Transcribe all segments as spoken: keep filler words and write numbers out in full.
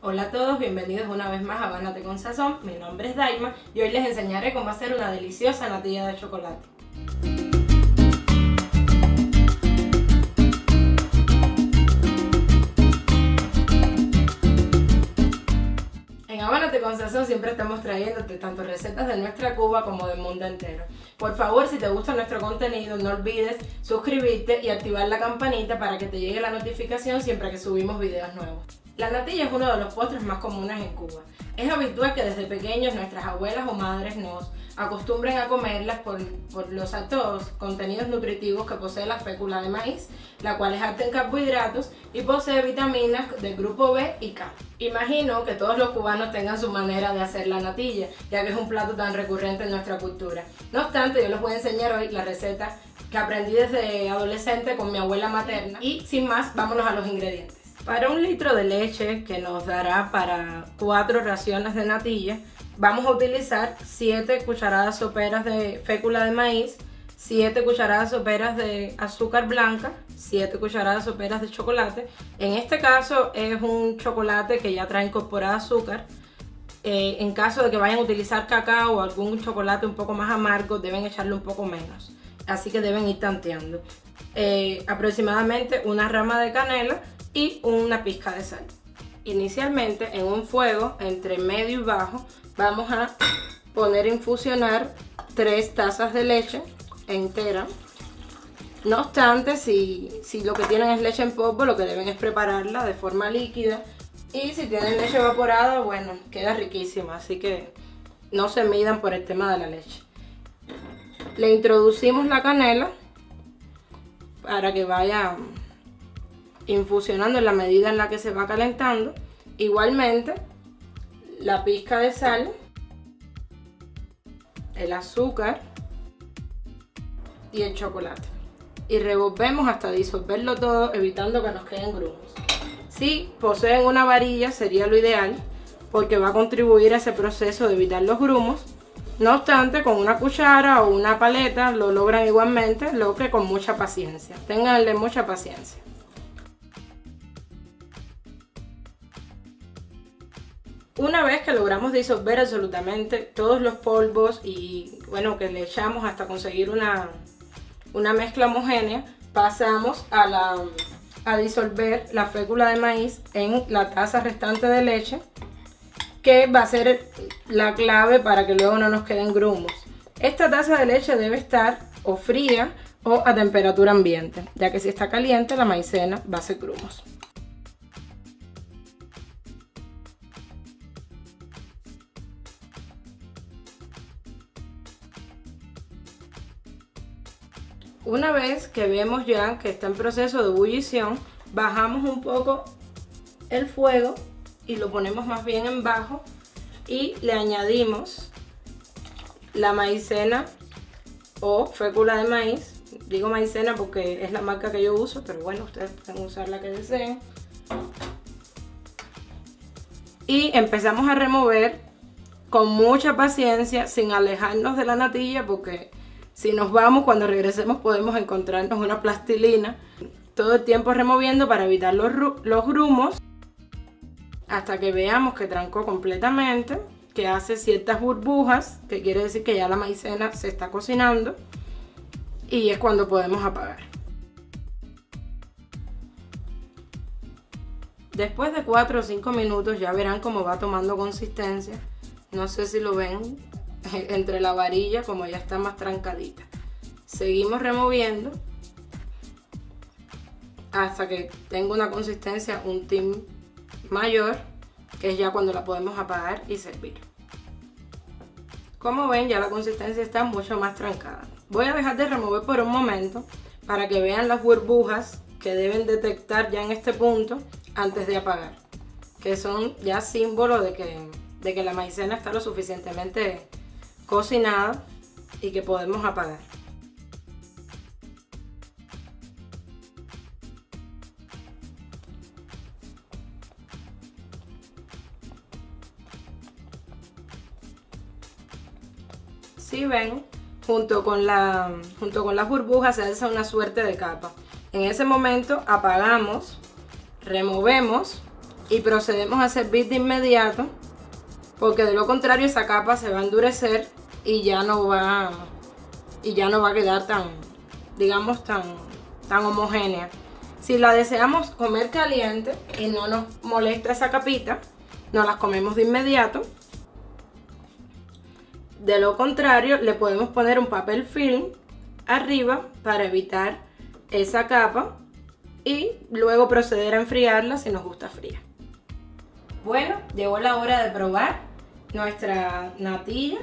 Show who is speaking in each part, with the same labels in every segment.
Speaker 1: Hola a todos, bienvenidos una vez más a Bánate con Sazón. Mi nombre es Daima y hoy les enseñaré cómo hacer una deliciosa natilla de chocolate. En Bánate con Sazón siempre estamos trayéndote tanto recetas de nuestra Cuba como del mundo entero. Por favor, si te gusta nuestro contenido, no olvides suscribirte y activar la campanita para que te llegue la notificación siempre que subimos videos nuevos. La natilla es uno de los postres más comunes en Cuba. Es habitual que desde pequeños nuestras abuelas o madres nos acostumbren a comerlas por, por los altos contenidos nutritivos que posee la fécula de maíz, la cual es alta en carbohidratos y posee vitaminas del grupo B y K. Imagino que todos los cubanos tengan su manera de hacer la natilla, ya que es un plato tan recurrente en nuestra cultura. No obstante, yo les voy a enseñar hoy la receta que aprendí desde adolescente con mi abuela materna y sin más, vámonos a los ingredientes. Para un litro de leche que nos dará para cuatro raciones de natilla, vamos a utilizar siete cucharadas soperas de fécula de maíz, siete cucharadas soperas de azúcar blanca, siete cucharadas soperas de chocolate. En este caso es un chocolate que ya trae incorporada azúcar. Eh, en caso de que vayan a utilizar cacao o algún chocolate un poco más amargo, deben echarle un poco menos. Así que deben ir tanteando. Eh, aproximadamente una rama de canela y una pizca de sal. Inicialmente en un fuego entre medio y bajo vamos a poner a infusionar tres tazas de leche entera. No obstante, si, si lo que tienen es leche en polvo, lo que deben es prepararla de forma líquida, y si tienen leche evaporada, bueno, queda riquísima, así que no se midan por el tema de la leche. Le introducimos la canela para que vaya infusionando en la medida en la que se va calentando. Igualmente la pizca de sal, el azúcar y el chocolate, y revolvemos hasta disolverlo todo, evitando que nos queden grumos. Si poseen una varilla sería lo ideal, porque va a contribuir a ese proceso de evitar los grumos. No obstante, con una cuchara o una paleta lo logran igualmente, lo que con mucha paciencia. Ténganle mucha paciencia. Una vez que logramos disolver absolutamente todos los polvos y bueno, que le echamos hasta conseguir una, una mezcla homogénea, pasamos a, la, a disolver la fécula de maíz en la taza restante de leche, que va a ser la clave para que luego no nos queden grumos. Esta taza de leche debe estar o fría o a temperatura ambiente, ya que si está caliente la maicena va a hacer grumos. Una vez que vemos ya que está en proceso de ebullición, bajamos un poco el fuego y lo ponemos más bien en bajo, y le añadimos la maicena o fécula de maíz. Digo maicena porque es la marca que yo uso, pero bueno, ustedes pueden usar la que deseen. Y empezamos a remover con mucha paciencia, sin alejarnos de la natilla, porque si nos vamos, cuando regresemos podemos encontrarnos una plastilina. Todo el tiempo removiendo para evitar los, los grumos, hasta que veamos que trancó completamente, que hace ciertas burbujas, que quiere decir que ya la maicena se está cocinando, y es cuando podemos apagar. Después de cuatro o cinco minutos ya verán cómo va tomando consistencia. No sé si lo ven entre la varilla, como ya está más trancadita. Seguimos removiendo hasta que tenga una consistencia un tin mayor, que es ya cuando la podemos apagar y servir. Como ven, ya la consistencia está mucho más trancada. Voy a dejar de remover por un momento para que vean las burbujas que deben detectar ya en este punto antes de apagar, que son ya símbolo de que, de que la maicena está lo suficientemente cocinada y que podemos apagar. Si ven, junto con, la, junto con las burbujas se hace una suerte de capa. En ese momento apagamos, removemos y procedemos a servir de inmediato, porque de lo contrario esa capa se va a endurecer y ya no va, y ya no va a quedar tan, digamos, tan, tan homogénea. Si la deseamos comer caliente y no nos molesta esa capita, nos las comemos de inmediato. De lo contrario, le podemos poner un papel film arriba para evitar esa capa y luego proceder a enfriarla si nos gusta fría. Bueno, llegó la hora de probar nuestra natilla.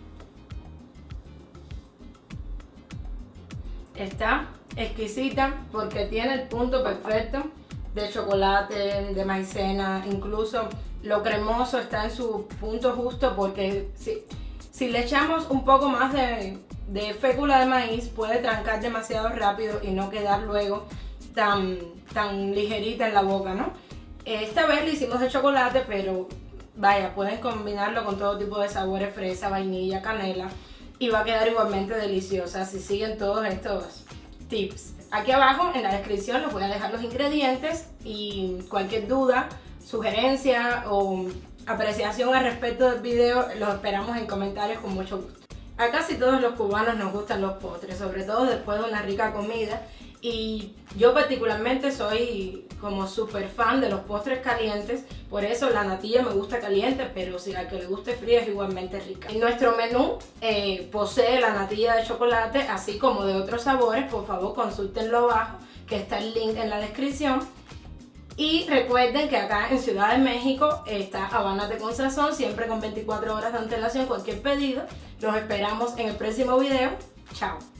Speaker 1: Está exquisita porque tiene el punto perfecto de chocolate, de maicena, incluso lo cremoso está en su punto justo, porque si, si le echamos un poco más de, de fécula de maíz puede trancar demasiado rápido y no quedar luego tan, tan ligerita en la boca, ¿no? Esta vez le hicimos de chocolate, pero vaya, pueden combinarlo con todo tipo de sabores, fresa, vainilla, canela, y va a quedar igualmente deliciosa si siguen todos estos tips. Aquí abajo en la descripción les voy a dejar los ingredientes y cualquier duda, sugerencia o apreciación al respecto del video los esperamos en comentarios con mucho gusto. A casi todos los cubanos nos gustan los postres, sobre todo después de una rica comida, y yo particularmente soy como súper fan de los postres calientes, por eso la natilla me gusta caliente, pero si al que le guste fría es igualmente rica. En nuestro menú eh, posee la natilla de chocolate, así como de otros sabores. Por favor consúltenlo abajo, que está el link en la descripción. Y recuerden que acá en Ciudad de México está Habanas con Sazón, siempre con veinticuatro horas de antelación cualquier pedido. Los esperamos en el próximo video. Chao.